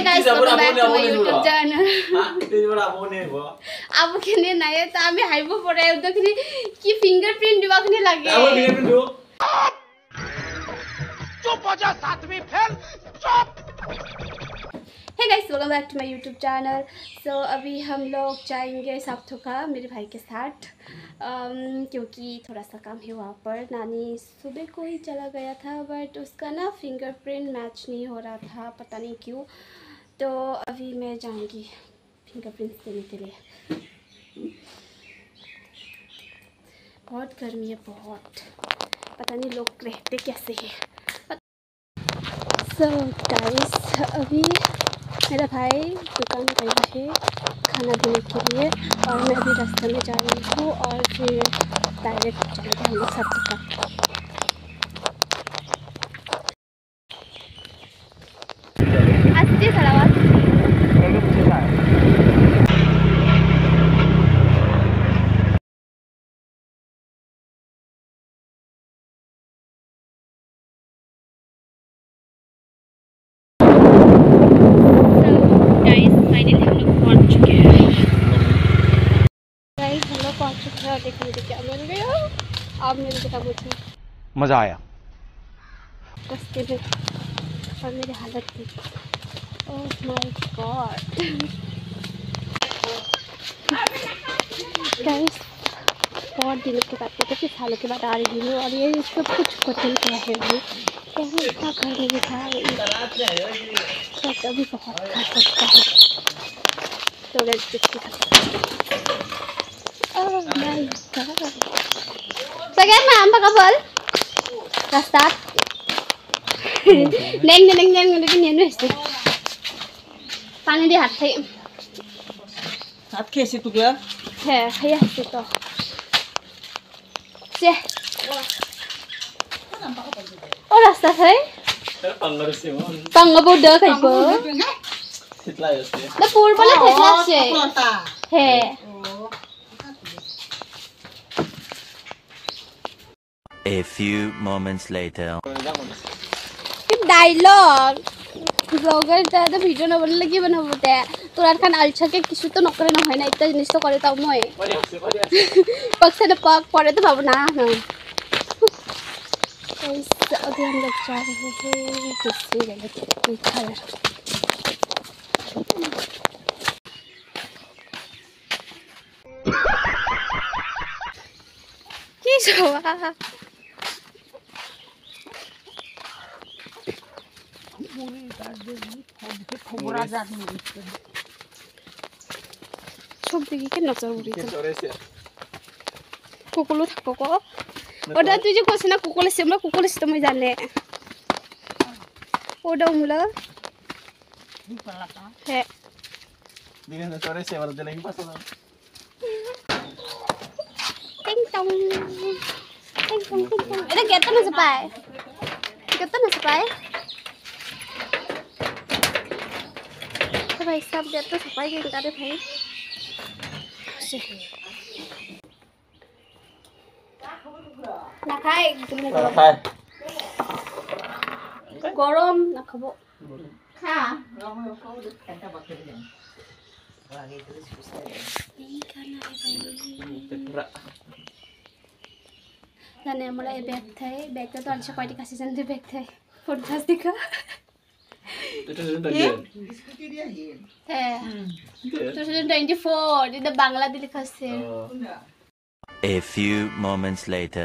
guys, welcome back to my YouTube channel. अब किने नये तो आमी हाइबो पड़े उधर किने की फिंगरप्रिंट दिवा किने लगे चुप हो जा सातवीं फेल चुप। Hey guys, welcome back to my YouTube channel. So अभी हम लोग जाएंगे साप्थोका मेरे भाई के साथ क्योंकि थोड़ा सा काम है वहाँ पर। नानी सुबह को ही चला गया था बट उसका ना फिंगरप्रिंट मैच नहीं हो रहा था, पता नहीं क्यों। तो अभी मैं जाऊँगी फिंगरप्रिंट देने के लिए। बहुत गर्मी है, बहुत, पता नहीं लोग रहते कैसे हैं। So guys, अभी मेरा भाई दुकान गया है खाना देने के लिए और मैं अभी रास्ते में जा रही हूँ और फिर डायरेक्ट चलेंगे हम लोग साप्थोका। अस्सी खड़ावा और देखो मुझे क्या मिल गया। आप मेरे देखा मुझे मज़ा आया रास्ते में और मेरी हालत थी। ओह माय गॉड गाइस, बहुत दिनों के बाद कितने सालों के बाद आ रही हूँ और ये सब कुछ होटल क्या है भाई, क्या इतना घर नहीं था बट अभी बहुत खास लगता है। तो let's oh my god. Sagay ma'am pakabol. Rastat. Neng lagi nenu isi. Pani di hat hai. Hat कैसे तू क्या? है हसी तो. से. और रास्ता है? पंगा बोर्ड है वो. कितना है उसके? ना पूर्व वाला कितना से? है. A few moments later. Dialogue blogger ज़्यादा वीडियो न बनने लगी बना बोलते हैं तो रात खान अलछा के किसी तो नौकरी न होए ना इतना जिनिस तो करे तब मैं पक से न पक पड़े तो भावना ना ऐसा। अभी हम लोग जा रहे हैं किसी जगह खाना किसवा ছবি কে নজর উড়িছে কুকুলো থাকো কো ওটা তুই যে কইছ না কুকুলে সেমলা কুকুলে তো মই জানে ওটা মুলা হ্যাঁ দিনে না চরে সে বড় দিলে কি পাস না টিং টং এটা কেতন আছে পায় কেতন আছে পায় तो भाई सब देर तो सफाई के करे भाई ना खाए गरम ना खाबो खा जाने मलाई बैग थे बैग तो अच्छा क्वालिटी का सीजन थे बैग थे फोटोस दिखा है 2024 itu Bangladesh लिखा A few moments later.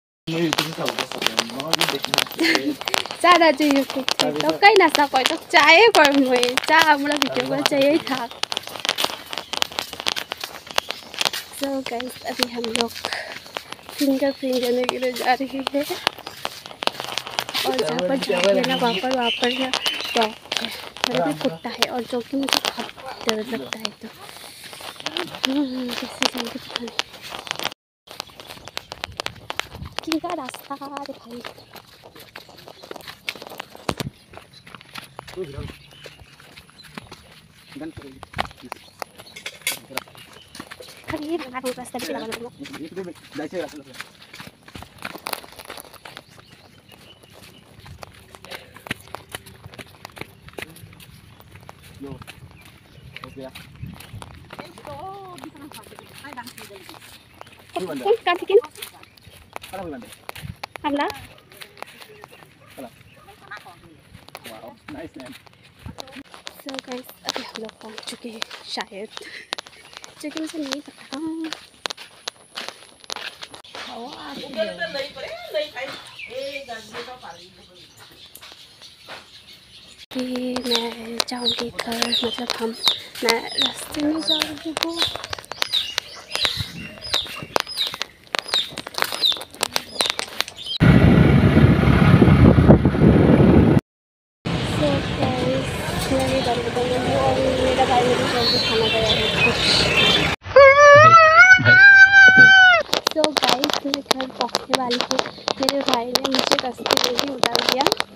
ज़्यादा चाहिए तो कहीं ना सा कोई तो चाहिए पर मुझे चाह मुझे वीडियो में चाहिए था। So guys, अभी हम लोग फिंगरप्रिंट देने के लिए जा रहे हैं और जहाँ पर जाएंगे ना वहाँ पर ना डॉग मेरा भी कुत्ता है और जो कि मुझे बहुत डर लगता है। तो कैसे जाएंगे पता नहीं की का रास्ता दिखाई खड़ी बना दो रास्ता भी लगा लो यो हो गया कौन कार्तिकेन खड़ा हो बंदे हमला चला wow nice man so guys अभी हम लोग पहुंच चुके हैं शायद जगह मुझे नहीं पता कि मैं जाऊंगी घर मतलब मैं रास्ते में जा रही हूँ मेरे घर बदल रही हूँ और मेरा भाई मेरी जल्दी खाना गया है सो गाइस मैं घर पहुँचने वाली हूँ मेरे भाई ने मुझे रास्ते में ही उतार दिया